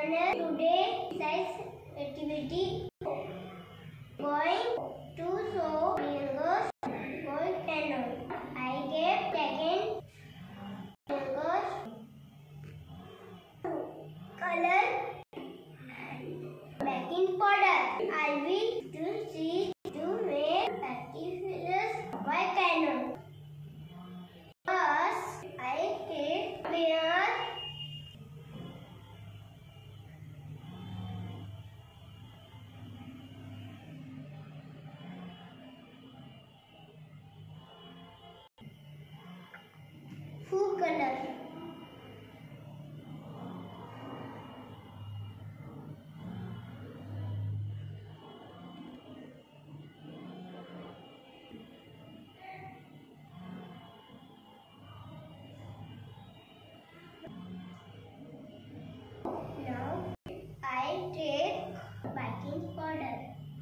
Today exercise activity going to show fingers volcano. I gave second fingers color and baking powder. I will to see to make artificial volcano. First, I take where food color. Now I take baking powder.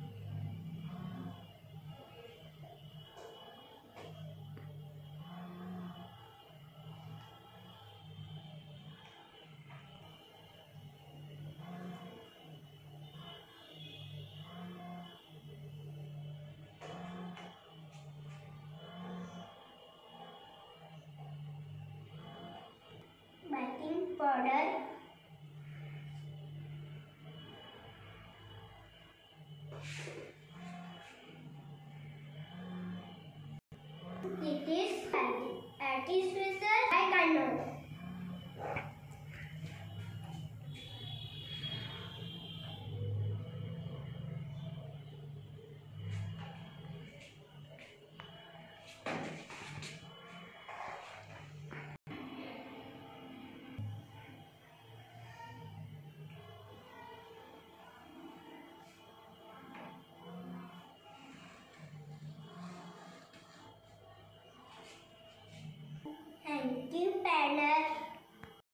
Baking powder. It is artificial volcano.